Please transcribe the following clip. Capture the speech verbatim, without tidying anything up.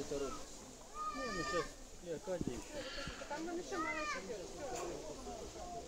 где-то рот. Не, ну сейчас и Акадия еще. Там вони ще мали чотири.